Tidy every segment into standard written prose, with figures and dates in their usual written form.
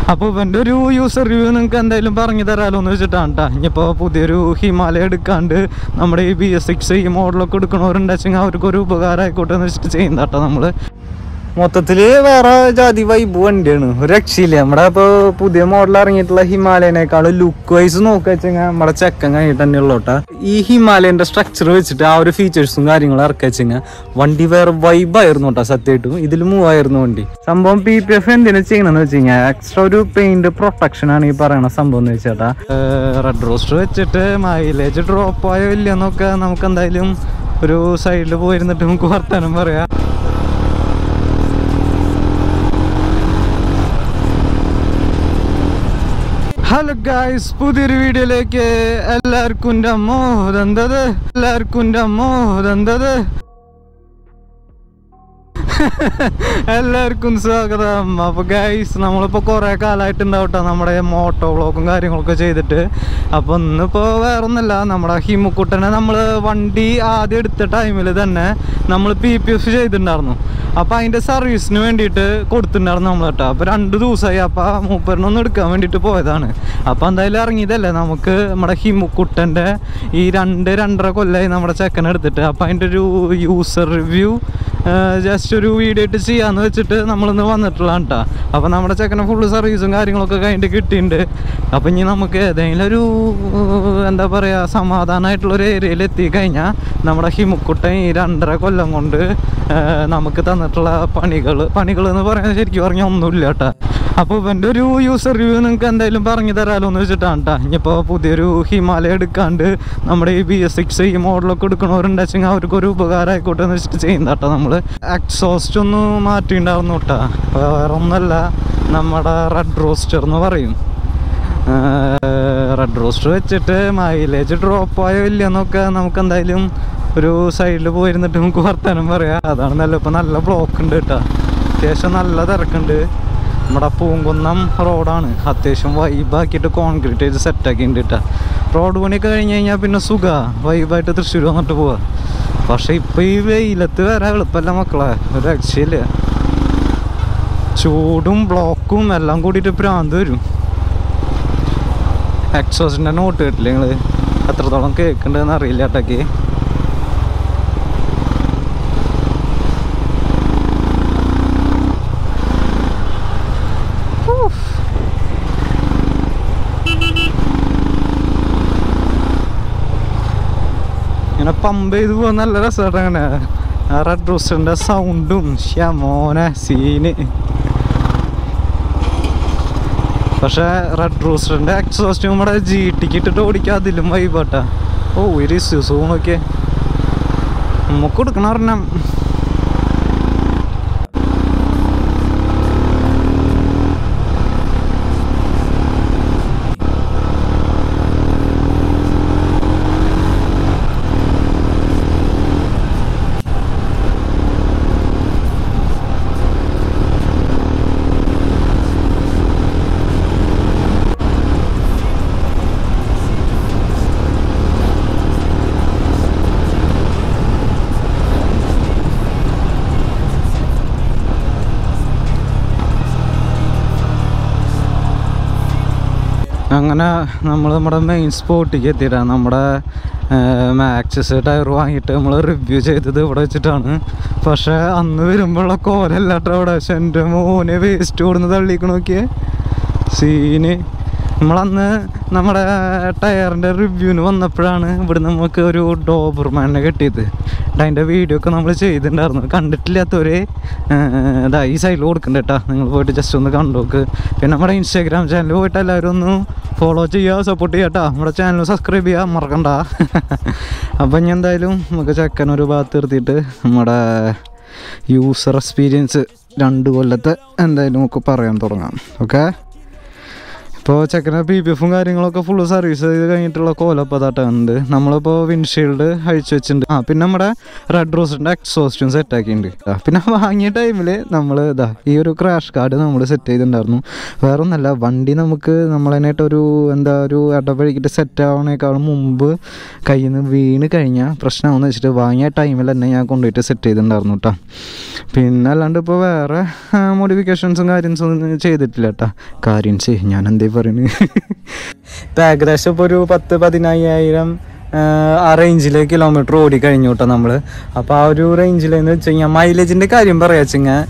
അപ്പോൾ ഇവൻ്റെ ഒരു യൂസർ റിവ്യൂ നിങ്ങൾക്ക് എന്തായാലും പറഞ്ഞു തരാമല്ലോ എന്ന് വെച്ചിട്ടാണ് കേട്ടോ. ഇനിയിപ്പോൾ പുതിയൊരു ഹിമാലയ എടുക്കാണ്ട് നമ്മുടെ ഈ BS6 ഈ മോഡലൊക്കെ എടുക്കണവരുണ്ടെങ്കിൽ അവർക്കൊരു ഉപകാരം ആയിക്കോട്ടെ എന്ന് വെച്ചിട്ട് ചെയ്യുന്ന കേട്ടോ. നമ്മൾ മൊത്തത്തിൽ വേറെ ജാതി വൈബ് വണ്ടിയാണ്, ഒരു രക്ഷയില്ല. നമ്മുടെ ഇപ്പോൾ പുതിയ മോഡൽ ഇറങ്ങിയിട്ടുള്ള ഹിമാലയനേക്കാളും ലുക്ക് വൈസ് നോക്കുക വെച്ചാൽ നമ്മുടെ ചെക്കൻ കഴിഞ്ഞിട്ട് തന്നെ ഉള്ളോട്ടാ. ഈ ഹിമാലയൻ്റെ സ്ട്രക്ചർ വെച്ചിട്ട് ആ ഒരു ഫീച്ചേഴ്സും കാര്യങ്ങളും ഇറക്കി വെച്ചാൽ വണ്ടി വേറെ വൈബായിരുന്നു കേട്ടോ. സത്യമായിട്ടും ഇതിൽ മൂവായിരുന്നു വണ്ടി. സംഭവം PPF എന്തിനാ ചെയ്യണമെന്ന് വെച്ച് കഴിഞ്ഞാൽ എക്സ്ട്രാ ഒരു പെയിന്റ് പ്രൊട്ടക്ഷൻ ആണ് ഈ പറയണ സംഭവം എന്ന് വെച്ചാട്ടാ. റെഡ് റോസ്റ്റർ വെച്ചിട്ട് മൈലേജ് ഡ്രോപ്പ് ആയോ ഇല്ലെന്നൊക്കെ നമുക്ക് എന്തായാലും ഒരു സൈഡിൽ പോയിരുന്നിട്ട് നമുക്ക് വർത്താനം പറയാം. ഹലോ ഗായ്സ്, പുതിയൊരു വീഡിയോയിലേക്ക് എല്ലാവർക്കും എല്ലാവർക്കും സ്വാഗതം. അപ്പോൾ ഗൈസ്, നമ്മളിപ്പോൾ കുറേ കാലമായിട്ടുണ്ടാവട്ടെ നമ്മുടെ മോട്ടോ വ്ളോഗും കാര്യങ്ങളൊക്കെ ചെയ്തിട്ട്. അപ്പോൾ ഇന്നിപ്പോൾ വേറൊന്നുമില്ല, നമ്മുടെ ഹിമുക്കുട്ടനെ നമ്മൾ വണ്ടി ആദ്യം എടുത്ത ടൈമിൽ തന്നെ നമ്മൾ PPF ചെയ്തിട്ടുണ്ടായിരുന്നു. അപ്പോൾ അതിൻ്റെ സർവീസിന് വേണ്ടിയിട്ട് കൊടുത്തിട്ടുണ്ടായിരുന്നു നമ്മൾ കേട്ടോ. അപ്പോൾ 2 ദിവസമായി. അപ്പോൾ മൂപ്പറിനൊന്നും എടുക്കാൻ വേണ്ടിയിട്ട് പോയതാണ്. അപ്പോൾ എന്തായാലും ഇറങ്ങിയതല്ലേ നമുക്ക് നമ്മുടെ ഹിമുക്കുട്ടൻ്റെ ഈ 2-2.5 കൊല്ലമായി നമ്മുടെ ചെക്കനെ എടുത്തിട്ട്. അപ്പോൾ അതിൻ്റെ ഒരു യൂസർ റിവ്യൂ ജസ്റ്റ് ഒരു വീഡിയോ ആയിട്ട് ചെയ്യാമെന്ന് വെച്ചിട്ട് നമ്മളിന്ന് വന്നിട്ടുള്ളതാണ് കേട്ടോ. അപ്പോൾ നമ്മുടെ ചെക്കനെ ഫുള്ള് സർവീസും കാര്യങ്ങളൊക്കെ കഴിഞ്ഞിട്ട് കിട്ടിയിട്ടുണ്ട്. അപ്പോൾ ഇനി നമുക്ക് ഏതെങ്കിലും ഒരു എന്താ പറയുക സമാധാനമായിട്ടുള്ളൊരു ഏരിയയിൽ എത്തിക്കഴിഞ്ഞാൽ നമ്മുടെ ഹിമുക്കുട്ടൻ ഈ 2.5 കൊല്ലം കൊണ്ട് നമുക്ക് തന്നിട്ടുള്ള പണികൾ എന്ന് പറയാൻ ശരിക്കും പറഞ്ഞാൽ ഒന്നുമില്ല കേട്ടോ. അപ്പോൾ ഇവൻ്റെ ഒരു യൂസർ റിവ്യൂ നിങ്ങൾക്ക് എന്തായാലും പറഞ്ഞു തരാമല്ലോ എന്ന് വെച്ചിട്ടാണ് കേട്ടോ. ഇനിയിപ്പോൾ പുതിയൊരു ഹിമാലയ എടുക്കാണ്ട് നമ്മുടെ ഈ BS6 ഈ മോഡലൊക്കെ എടുക്കണവരുണ്ടെങ്കിൽ അവർക്കൊരു ഉപകാരം ആയിക്കോട്ടെ എന്ന് വെച്ചിട്ട് ചെയ്യുന്ന കേട്ടോ. നമ്മൾ എക്സോസ്റ്റ് ഒന്ന് മാറ്റിയിട്ടുണ്ടായിരുന്നു കേട്ടോ. വേറെ ഒന്നല്ല, നമ്മുടെ റെഡ് റോസ്റ്റർ എന്ന് പറയും. റെഡ് റോസ്റ്റർ വെച്ചിട്ട് മൈലേജ് ഡ്രോപ്പ് ആയോ ഇല്ലെന്നൊക്കെ നമുക്ക് എന്തായാലും ഒരു സൈഡിൽ പോയിരുന്നിട്ട് നമുക്ക് വർത്താനം പറയാം. അതാണ് നല്ല. ഇപ്പം നല്ല ബ്ലോക്ക് ഉണ്ട് കേട്ടോ, അത്യാവശ്യം നല്ല തിരക്കുണ്ട്. നമ്മുടെ പൂങ്കുന്നം റോഡാണ്, അത്യാവശ്യം വൈബാക്കിയിട്ട് കോൺക്രീറ്റ് ചെയ്ത് സെറ്റാക്കിയിട്ടുണ്ട് കേട്ടോ. റോഡ് പണിയൊക്കെ കഴിഞ്ഞ് കഴിഞ്ഞാൽ പിന്നെ സുഖമാണ്, വൈബായിട്ട് തൃശ്ശൂർ വന്നിട്ട് പോവാം. പക്ഷെ ഇപ്പം ഈ വെയിലത്ത് വരാൻ എളുപ്പമല്ല മക്കളെ, ഒരു രക്ഷയില്ല. ചൂടും ബ്ലോക്കും എല്ലാം കൂടിയിട്ട് ഭ്രാന്ത് വരും. എക്സോസിൻ്റെ നോട്ട് കേട്ടില്ലേ നിങ്ങൾ? എത്രത്തോളം കേൾക്കുന്നുണ്ടെന്ന് അറിയില്ല കേട്ടൊക്കെ. ഇങ്ങനെ പമ്പ് ചെയ്ത് പോകാൻ നല്ല രസമായിട്ട്. അങ്ങനെ ആ റെഡ് റോസ്റ്ററിൻ്റെ സൗണ്ടും ശ്യമോനെ സീന്. പക്ഷേ റെഡ് റോസ്റ്ററിൻ്റെ എക്സോസ്റ്റ് നമ്മുടെ GTക്ക് ഇട്ടിട്ട് ഓടിക്കുക അതിലും വൈബാട്ടാ. ഓ ഒരു സൂണൊക്കെ നമുക്ക് കൊടുക്കണം പറഞ്ഞാൽ. അങ്ങനെ നമ്മൾ നമ്മുടെ മെയിൻ സ്പോട്ടിലേക്ക് എത്തിയിട്ടാണ്. നമ്മുടെ മാക്സസ് ടയർ വാങ്ങിയിട്ട് നമ്മൾ റിവ്യൂ ചെയ്തത് ഇവിടെ വെച്ചിട്ടാണ്. പക്ഷേ അന്ന് വരുമ്പോഴുള്ള കോലല്ലാട്ടോ അവിടെ. പക്ഷെ എൻ്റെ മോനെ വേസ്റ്റ് കൊടുന്ന് തള്ളിക്കണ നോക്കിയേ സീന്. നമ്മളന്ന് നമ്മുടെ ടയറിൻ്റെ റിവ്യൂവിന് വന്നപ്പോഴാണ് ഇവിടെ നമുക്ക് ഒരു ഡോബർമാനെ കിട്ടിയത്. അതിൻ്റെ വീഡിയോ ഒക്കെ നമ്മൾ ചെയ്തിട്ടുണ്ടായിരുന്നു. കണ്ടിട്ടില്ലാത്തവരെ ഇതാ ഈ സൈഡിൽ കൊടുക്കണ്ട കേട്ടോ, നിങ്ങൾ പോയിട്ട് ജസ്റ്റ് ഒന്ന് കണ്ടോക്ക്. പിന്നെ നമ്മുടെ ഇൻസ്റ്റാഗ്രാം ചാനൽ പോയിട്ട് എല്ലാവരും ഒന്ന് ഫോളോ ചെയ്യുക, സപ്പോർട്ട് ചെയ്യുക കേട്ടോ. നമ്മുടെ ചാനൽ സബ്സ്ക്രൈബ് ചെയ്യുക മറക്കണ്ട. അപ്പം ഇനി എന്തായാലും നമുക്ക് ചെക്കനൊരു ഭാഗത്ത് നിർത്തിയിട്ട് നമ്മുടെ യൂസർ എക്സ്പീരിയൻസ് 2 കൊല്ലത്തെ എന്തായാലും നമുക്ക് പറയാൻ തുടങ്ങാം. ഓക്കെ, ഇപ്പോൾ ചെക്കന PPF കാര്യങ്ങളൊക്കെ ഫുള്ള് സർവീസ് ചെയ്ത് കഴിഞ്ഞിട്ടുള്ള കോലപ്പതാട്ടുണ്ട്. നമ്മളിപ്പോൾ വിൻഷീൽഡ് അഴിച്ചു വെച്ചിട്ടുണ്ട്. പിന്നെ നമ്മുടെ റെഡ് റോസിൻ്റെ എക്സോസ്റ്റും സെറ്റാക്കിയിട്ടുണ്ട്. പിന്നെ വാങ്ങിയ ടൈമിൽ നമ്മൾ ഈ ഒരു ക്രാഷ് കാർഡ് നമ്മൾ സെറ്റ് ചെയ്തിട്ടുണ്ടായിരുന്നു. വേറെ ഒന്നല്ല, വണ്ടി നമുക്ക് നമ്മളതിനായിട്ടൊരു ഒരു ഇടപഴകിയിട്ട് സെറ്റ് ആവണേക്കാളും മുമ്പ് കയ്യിൽ നിന്ന് വീണ് കഴിഞ്ഞാൽ പ്രശ്നമാണെന്ന് വെച്ചിട്ട് വാങ്ങിയ ടൈമിൽ തന്നെ ഞാൻ കൊണ്ടുപോയിട്ട് സെറ്റ് ചെയ്തിട്ടുണ്ടായിരുന്നു കേട്ടോ. പിന്നെ അല്ലാണ്ട് ഇപ്പോൾ വേറെ മോഡിഫിക്കേഷൻസും കാര്യൻസും ഒന്നും ചെയ്തിട്ടില്ല കേട്ടോ. കാര്യൻസ് ഞാൻ എന്തേ പറയുന്നത്, ഇപ്പം ഏകദേശം ഇപ്പോൾ ഒരു 10-15,000 ആ റേഞ്ചിൽ കിലോമീറ്റർ ഓടി കഴിഞ്ഞു കേട്ടോ നമ്മൾ. അപ്പോൾ ആ ഒരു റേഞ്ചിലെന്ന് വെച്ച് കഴിഞ്ഞാൽ മൈലേജിൻ്റെ കാര്യം പറയാ വെച്ചെങ്കിൽ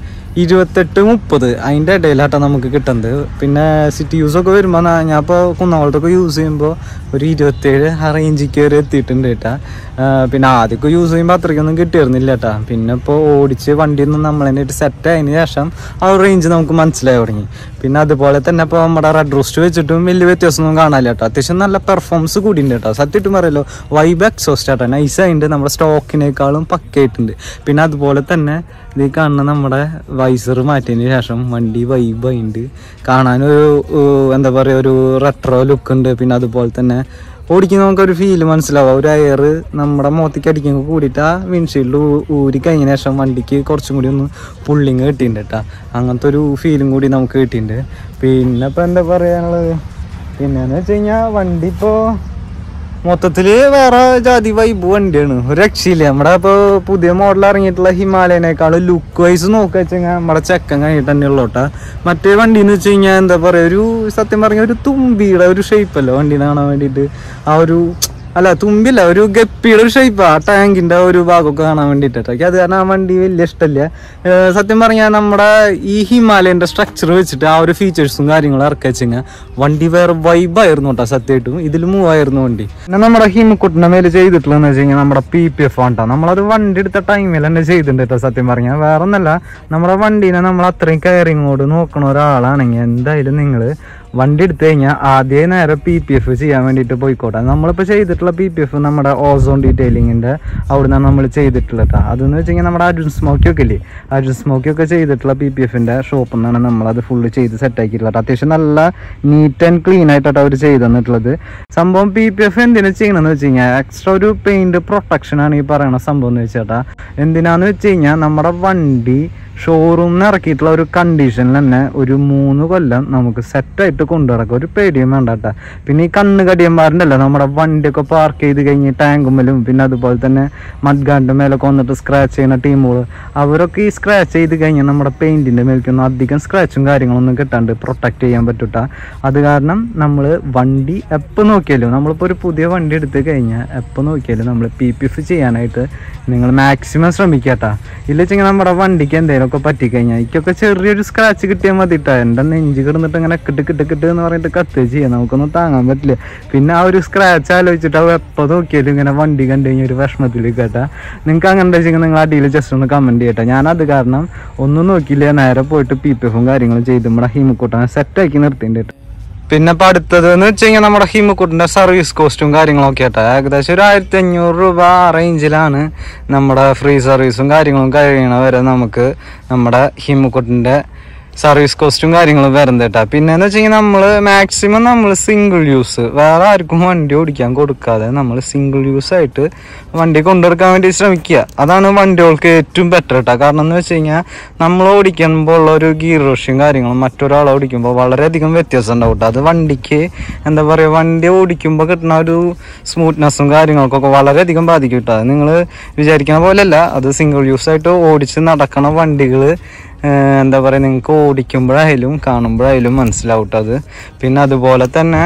28-30 അതിൻ്റെ ഇടയിലാട്ടോ നമുക്ക് കിട്ടുന്നത്. പിന്നെ സിറ്റി യൂസൊക്കെ വരുമ്പോൾ ഞാൻ ഇപ്പോൾ കുന്നംകുളത്തൊക്കെ യൂസ് ചെയ്യുമ്പോൾ ഒരു 27 ആ റേഞ്ചിൽ കയറി എത്തിയിട്ടുണ്ട് കേട്ടാ. പിന്നെ ആദ്യമൊക്കെ യൂസ് ചെയ്യുമ്പോൾ അത്രയ്ക്കൊന്നും കിട്ടിയിരുന്നില്ല കേട്ടാ. പിന്നെ ഇപ്പോൾ ഓടിച്ച് വണ്ടിയൊന്നും നമ്മളതിനായിട്ട് സെറ്റ് ആയതിന് ശേഷം ആ ഒരു റേഞ്ച് നമുക്ക് മനസ്സിലായി തുടങ്ങി. പിന്നെ അതുപോലെ തന്നെ ഇപ്പോൾ നമ്മുടെ റെഡ് റോസ്റ്റ് വെച്ചിട്ടും വലിയ വ്യത്യാസമൊന്നും കാണാനില്ല കേട്ടോ. അത്യാവശ്യം നല്ല പെർഫോമൻസ് കൂടിയുണ്ട് കേട്ടോ. സത്യമായിട്ടും പറയല്ലോ, വൈബ് എക്സോസ്റ്റ് ആട്ടോ, നൈസായിട്ട് നമ്മുടെ സ്റ്റോക്കിനേക്കാളും പക്കയായിട്ടുണ്ട്. പിന്നെ അതുപോലെ തന്നെ ഇത് കാണുന്ന നമ്മുടെ വൈസർ മാറ്റിയതിന് ശേഷം വണ്ടി വൈബായിട്ടുണ്ട്. കാണാനൊരു എന്താ പറയുക, ഒരു റെട്രോ ലുക്ക് ഉണ്ട്. പിന്നെ അതുപോലെ തന്നെ ഓടിക്കുന്ന നമുക്കൊരു ഫീല് മനസ്സിലാവുക. ഒരു എയർ നമ്മുടെ മുഖത്തേക്ക് അടിക്കുമ്പോൾ കൂടിയിട്ട് ആ വിൻഷീൽഡ് ഊരി കഴിഞ്ഞ ശേഷം വണ്ടിക്ക് കുറച്ചും കൂടി ഒന്ന് പുള്ളിങ് കിട്ടിയിട്ടുണ്ട് കേട്ടോ. അങ്ങനത്തെ ഒരു ഫീലും കൂടി നമുക്ക് കിട്ടിയിട്ടുണ്ട്. പിന്നെ ഇപ്പോൾ എന്താ പറയാനുള്ളത്, പിന്നെയെന്ന് വെച്ച് കഴിഞ്ഞാൽ വണ്ടി ഇപ്പോൾ മൊത്തത്തിൽ വേറെ ജാതി വൈബ് വണ്ടിയാണ്, ഒരു രക്ഷയില്ല. നമ്മുടെ ഇപ്പോൾ പുതിയ മോഡൽ ഇറങ്ങിയിട്ടുള്ള ഹിമാലയനേക്കാളും ലുക്ക് വൈസ് നോക്കുക വെച്ച് കഴിഞ്ഞാൽ നമ്മുടെ ചെക്കൻ കഴിഞ്ഞിട്ട് തന്നെ ഉള്ളോട്ടാ. മറ്റേ വണ്ടി എന്ന് വെച്ച് കഴിഞ്ഞാൽ എന്താ പറയുക, ഒരു സത്യം പറഞ്ഞ ഒരു തുമ്പിയുടെ ഒരു ഷേപ്പല്ലോ വണ്ടീനെ കാണാൻ വേണ്ടിയിട്ട്. ആ ഒരു അല്ല തുമ്പില്ല, ഒരു ഗപ്പിയുടെ ഒരു ഷേപ്പാ ആ ടാങ്കിൻ്റെ ഒരു ഭാഗമൊക്കെ കാണാൻ വേണ്ടിയിട്ടൊക്കെ. അത് കാരണം ആ വണ്ടി വലിയ ഇഷ്ടമില്ല. സത്യം പറഞ്ഞാൽ നമ്മുടെ ഈ ഹിമാലയൻ്റെ സ്ട്രക്ചർ വെച്ചിട്ട് ആ ഒരു ഫീച്ചേഴ്സും കാര്യങ്ങളും ഇറക്കി വെച്ചാൽ വണ്ടി വേറെ വൈബായിരുന്നു കേട്ടോ. സത്യമായിട്ടും ഇതിൽ മൂവായിരുന്നു വണ്ടി. പിന്നെ നമ്മുടെ ഹിമക്കുട്ടിൻ്റെ മേലെ ചെയ്തിട്ടുള്ളതെന്ന് വെച്ച് കഴിഞ്ഞാൽ നമ്മുടെ PPF ആണ് കേട്ടോ. നമ്മളത് വണ്ടി എടുത്ത ടൈമിൽ തന്നെ ചെയ്തിട്ടുണ്ട് കേട്ടോ. സത്യം പറഞ്ഞാൽ വേറെ ഒന്നല്ല, നമ്മുടെ വണ്ടീനെ നമ്മൾ അത്രയും കെയറിങ്ങോട് നോക്കണ ഒരാളാണെങ്കിൽ എന്തായാലും നിങ്ങൾ വണ്ടി എടുത്തു കഴിഞ്ഞാൽ ആദ്യം നേരെ PPF ചെയ്യാൻ വേണ്ടിയിട്ട് പോയിക്കോട്ടെ. നമ്മളിപ്പോൾ ചെയ്തിട്ടുള്ള PPF നമ്മുടെ ഓസോൺ ഡീറ്റെയിലിങ്ങിൻ്റെ അവിടെ നിന്നാണ് നമ്മൾ ചെയ്തിട്ടുള്ളത്. അതെന്ന് വെച്ച് കഴിഞ്ഞാൽ നമ്മുടെ അർജുൻ സ്മോക്കിയൊക്കെ ഇല്ലേ, അർജുൻ സ്മോക്കിയൊക്കെ ചെയ്തിട്ടുള്ള PPFൻ്റെ ഷോപ്പിൽ നിന്നാണ് നമ്മളത് ഫുള്ള് ചെയ്ത് സെറ്റാക്കിയിട്ടുള്ളത്. അത്യാവശ്യം നല്ല നീറ്റ് ആൻഡ് ക്ലീൻ ആയിട്ടാണ് അവർ ചെയ്ത് തന്നിട്ടുള്ളത്. സംഭവം PPF എന്തിനാ ചെയ്യണമെന്ന് വെച്ച് കഴിഞ്ഞാൽ എക്സ്ട്രാ ഒരു പെയിൻറ്റ് പ്രൊട്ടക്ഷനാണ് ഈ പറയുന്ന സംഭവം എന്ന് വെച്ചാൽ. എന്തിനാന്ന് വെച്ച് കഴിഞ്ഞാൽ നമ്മുടെ വണ്ടി ഷോറൂമിൽ ഇറക്കിയിട്ടുള്ള ഒരു കണ്ടീഷനിൽ തന്നെ ഒരു 3 കൊല്ലം നമുക്ക് സെറ്റായിട്ട് കൊണ്ടുനടക്കാം, ഒരു പേടിയും വേണ്ട കേട്ടോ. പിന്നെ ഈ കണ്ണുകടിയന്മാരുണ്ടല്ലോ, നമ്മുടെ വണ്ടിയൊക്കെ പാർക്ക് ചെയ്ത് കഴിഞ്ഞ് ടാങ്കുമ്മലും പിന്നെ അതുപോലെ തന്നെ മഡ്ഗാർഡിൻ്റെ മേലൊക്കെ വന്നിട്ട് സ്ക്രാച്ച് ചെയ്യുന്ന ടീമുകൾ, അവരൊക്കെ ഈ സ്ക്രാച്ച് ചെയ്ത് കഴിഞ്ഞാൽ നമ്മുടെ പെയിൻറ്റിൻ്റെ മേലേക്കൊന്നും അധികം സ്ക്രാച്ചും കാര്യങ്ങളൊന്നും കിട്ടാണ്ട് പ്രൊട്ടക്റ്റ് ചെയ്യാൻ പറ്റൂട്ടാ. അത് കാരണം നമ്മൾ വണ്ടി എപ്പോൾ നോക്കിയാലും, നമ്മളിപ്പോൾ ഒരു പുതിയ വണ്ടി എടുത്ത് കഴിഞ്ഞാൽ എപ്പോൾ നോക്കിയാലും നമ്മൾ PPF ചെയ്യാനായിട്ട് നിങ്ങൾ മാക്സിമം ശ്രമിക്കാട്ടാ. ഇല്ല വെച്ചെങ്കിൽ നമ്മുടെ വണ്ടിക്ക് എന്തെങ്കിലും ഒക്കെ പറ്റിക്കഴിഞ്ഞാൽ എനിക്കൊക്കെ ചെറിയൊരു സ്ക്രാച്ച് കിട്ടിയാൽ മതിട്ടാ. എൻ്റെ നെഞ്ച് കിടന്നിട്ട് ഇങ്ങനെ കിട്ട് എന്ന് പറഞ്ഞിട്ട് കത്ത് ചെയ്യാം, നമുക്കൊന്നും താങ്ങാൻ പറ്റില്ല. പിന്നെ ആ ഒരു സ്ക്രാച്ച് ആലോചിച്ചിട്ട് അത് എപ്പോൾ നോക്കിയാലും ഇങ്ങനെ വണ്ടി കണ്ടു കഴിഞ്ഞാൽ ഒരു വിഷമത്തിൽ കേട്ടാ. നിങ്ങൾക്ക് അങ്ങനെ വെച്ചെങ്കിൽ നിങ്ങൾ അടിയിൽ ജസ്റ്റ് ഒന്ന് കമൻറ്റ് ചെയ്യട്ടെ. ഞാനത് കാരണം ഒന്നും നോക്കിയില്ല, നേരെ പോയിട്ട് PPFും കാര്യങ്ങളും ചെയ്ത് നമ്മുടെ ഹിമക്കൂട്ടനെ സെറ്റാക്കി നിർത്തിയിട്ടുണ്ട്. പിന്നെ ഇപ്പം അടുത്തതെന്ന് വെച്ച് കഴിഞ്ഞാൽ നമ്മുടെ ഹിമക്കൂട്ടിൻ്റെ സർവീസ് കോസ്റ്റും കാര്യങ്ങളൊക്കെ ആട്ടെ. ഏകദേശം ഒരു 1500 രൂപ റേഞ്ചിലാണ് നമ്മുടെ ഫ്രീ സർവീസും കാര്യങ്ങളും കഴിയണ വരെ നമുക്ക് നമ്മുടെ ഹിമക്കൂട്ടിൻ്റെ സർവീസ് കോസ്റ്റും കാര്യങ്ങളും വരുന്നത് കേട്ടോ. പിന്നെ എന്ന് വെച്ച് കഴിഞ്ഞാൽ നമ്മൾ മാക്സിമം നമ്മൾ സിംഗിൾ യൂസ്, വേറെ ആർക്കും വണ്ടി ഓടിക്കാൻ കൊടുക്കാതെ നമ്മൾ സിംഗിൾ യൂസ് ആയിട്ട് വണ്ടി കൊണ്ടുനടക്കാൻ വേണ്ടി ശ്രമിക്കുക. അതാണ് വണ്ടികൾക്ക് ഏറ്റവും ബെറ്റർ കേട്ടോ. കാരണം എന്ന് വെച്ച് കഴിഞ്ഞാൽ നമ്മൾ ഓടിക്കുമ്പോൾ ഉള്ള ഒരു ഗിയർ റോഷും കാര്യങ്ങളും മറ്റൊരാൾ ഓടിക്കുമ്പോൾ വളരെയധികം വ്യത്യാസം ഉണ്ടാവും കേട്ടോ. അത് വണ്ടിക്ക് എന്താ പറയുക, വണ്ടി ഓടിക്കുമ്പോൾ കിട്ടുന്ന ഒരു സ്മൂത്ത്നെസ്സും കാര്യങ്ങൾക്കൊക്കെ വളരെയധികം ബാധിക്കും കേട്ടോ. നിങ്ങൾ വിചാരിക്കുന്ന പോലെയല്ല, അത് സിംഗിൾ യൂസ് ആയിട്ട് ഓടിച്ച് നടക്കണ വണ്ടികൾ എന്താ പറയുക, നിങ്ങൾക്ക് ഓടിക്കുമ്പോഴായാലും കാണുമ്പോഴായാലും മനസ്സിലാവും അത്. പിന്നെ അതുപോലെ തന്നെ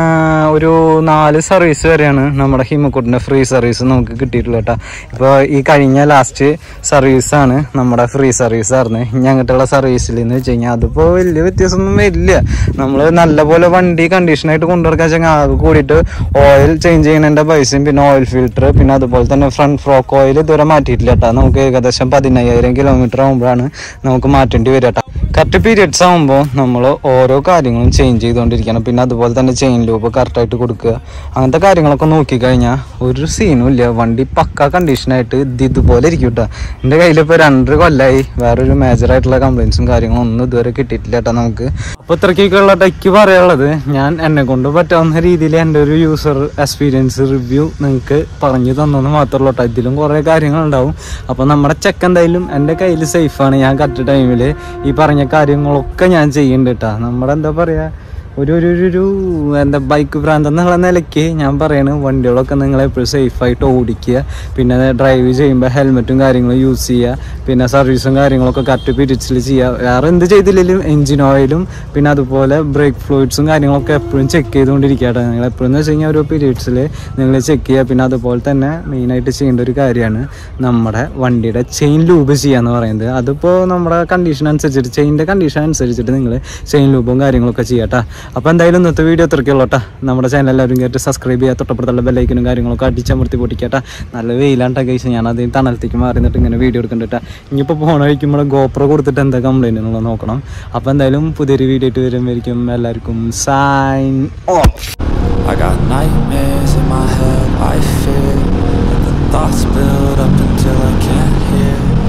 ഒരു 4 സർവീസ് വരെയാണ് നമ്മുടെ ഹിമക്കൂട്ടിൻ്റെ ഫ്രീ സർവീസ് നമുക്ക് കിട്ടിയിട്ടുള്ളത് കേട്ടോ. ഇപ്പോൾ ഈ കഴിഞ്ഞ ലാസ്റ്റ് സർവീസാണ് നമ്മുടെ ഫ്രീ സർവീസ് ആയിരുന്നു. ഇനി അങ്ങോട്ടുള്ള സർവീസിൽ എന്ന് വെച്ച് കഴിഞ്ഞാൽ അതിപ്പോൾ വലിയ വ്യത്യാസമൊന്നും വരില്ല. നമ്മൾ നല്ലപോലെ വണ്ടി കണ്ടീഷനായിട്ട് കൊണ്ടുനടക്കാൻ വെച്ചാൽ അത് കൂടിയിട്ട് ഓയിൽ ചേഞ്ച് ചെയ്യുന്നതിൻ്റെ പൈസയും പിന്നെ ഓയിൽ ഫിൽറ്റർ പിന്നെ അതുപോലെ തന്നെ ഫ്രണ്ട് ഫ്രോക്ക് ഓയിൽ ഇതുവരെ മാറ്റിയിട്ടില്ല കേട്ടോ. നമുക്ക് ഏകദേശം 15,000 കിലോമീറ്റർ ആകുമ്പോഴാണ് നമുക്ക് നമുക്ക് മാറ്റേണ്ടി വരും കേട്ടോ. കറക്റ്റ് പീരിയഡ്സ് ആകുമ്പോൾ നമ്മൾ ഓരോ കാര്യങ്ങളും ചേഞ്ച് ചെയ്തുകൊണ്ടിരിക്കണം. പിന്നെ അതുപോലെ തന്നെ ചെയിൻ ലൂപ്പ് കറക്റ്റായിട്ട് കൊടുക്കുക. അങ്ങനത്തെ കാര്യങ്ങളൊക്കെ നോക്കിക്കഴിഞ്ഞാൽ ഒരു സീനും ഇല്ല. വണ്ടി പക്ക കണ്ടീഷനായിട്ട് ഇതുപോലെ ഇരിക്കും കേട്ടോ. എൻ്റെ കയ്യിലിപ്പോൾ 2 കൊല്ലമായി. വേറൊരു മേജറായിട്ടുള്ള കംപ്ലയിൻസും കാര്യങ്ങളും ഒന്നും ഇതുവരെ കിട്ടിയിട്ടില്ല കേട്ടോ നമുക്ക്. അപ്പോൾ ഇത്രയ്ക്കൊക്കെയുള്ള ടെക്ക് പറയാനുള്ളത്. ഞാൻ എന്നെ കൊണ്ട് പറ്റാവുന്ന രീതിയിൽ എൻ്റെ ഒരു യൂസർ എക്സ്പീരിയൻസ് റിവ്യൂ നിങ്ങൾക്ക് പറഞ്ഞു തന്നെന്ന് മാത്രമല്ല കേട്ടോ. ഇതിലും കുറേ കാര്യങ്ങളുണ്ടാവും. അപ്പോൾ നമ്മുടെ ചെക്ക് എന്തായാലും എൻ്റെ കയ്യിൽ സേഫാണ്. ഞാൻ കറക്റ്റ് ടൈമിൽ ഈ പറഞ്ഞ കാര്യങ്ങളൊക്കെ ഞാൻ ചെയ്യുന്നുണ്ട് കേട്ടോ. നമ്മുടെ എന്താ പറയുക, ഒരു എന്താ ബൈക്ക് ഭ്രാന്ത് എന്നുള്ള നിലയ്ക്ക് ഞാൻ പറയണ വണ്ടികളൊക്കെ നിങ്ങൾ എപ്പോഴും സേഫായിട്ട് ഓടിക്കുക. പിന്നെ ഡ്രൈവ് ചെയ്യുമ്പോൾ ഹെൽമെറ്റും കാര്യങ്ങളും യൂസ് ചെയ്യുക. പിന്നെ സർവീസും കാര്യങ്ങളൊക്കെ കറക്റ്റ് പീരിയഡ്സിൽ ചെയ്യുക. വേറെ എന്ത് ചെയ്തില്ലെങ്കിലും എൻജിൻ ഓയിലും പിന്നെ അതുപോലെ ബ്രേക്ക് ഫ്ലൂയിഡ്സും കാര്യങ്ങളൊക്കെ എപ്പോഴും ചെക്ക് ചെയ്തുകൊണ്ടിരിക്കുക കേട്ടോ. നിങ്ങൾ എപ്പോഴും എന്ന് വെച്ച് കഴിഞ്ഞാൽ ഓരോ പീരിയഡ്സിൽ നിങ്ങൾ ചെക്ക് ചെയ്യുക. പിന്നെ അതുപോലെ തന്നെ മെയിനായിട്ട് ചെയ്യേണ്ട ഒരു കാര്യമാണ് നമ്മുടെ വണ്ടിയുടെ ചെയിൻ ലൂബ് ചെയ്യുക എന്ന് പറയുന്നത്. അതിപ്പോൾ നമ്മുടെ കണ്ടീഷൻ അനുസരിച്ചിട്ട് ചെയിൻ്റെ കണ്ടീഷൻ അനുസരിച്ചിട്ട് നിങ്ങൾ ചെയിൻ ലൂബും കാര്യങ്ങളൊക്കെ ചെയ്യാം കേട്ടോ. അപ്പോൾ എന്തായാലും ഇന്നത്തെ വീഡിയോ അത്രയ്ക്കുള്ളൂ കേട്ടോ. നമ്മുടെ ചാനൽ എല്ലാവരും കയറ്റി സബ്സ്ക്രൈബ് ചെയ്യുക. തൊട്ടപ്പുറത്തുള്ള ബെല്ലൈക്കനും കാര്യങ്ങളൊക്കെ അടിച്ചമർത്തി പൊട്ടിക്കട്ടെ. നല്ല വെയിലാണ്ട കഴിച്ച് ഞാൻ അതിന് തണലത്തേക്ക് മാറി നിന്നിട്ട് ഇങ്ങനെ വീഡിയോ എടുക്കുന്നുണ്ട് കേട്ടോ. ഇനിയിപ്പോൾ ഫോൺ കഴിക്കുമ്പോൾ ഗോപ്രോ കൊടുത്തിട്ട് എന്താ കംപ്ലൈൻറ്റ് എന്നുള്ളത് നോക്കണം. അപ്പോൾ എന്തായാലും പുതിയൊരു വീഡിയോ ആയിട്ട് വരുമ്പോഴേക്കും എല്ലാവർക്കും sign off. I got nightmares in my head, I fear that the thoughts build up until I can't hear.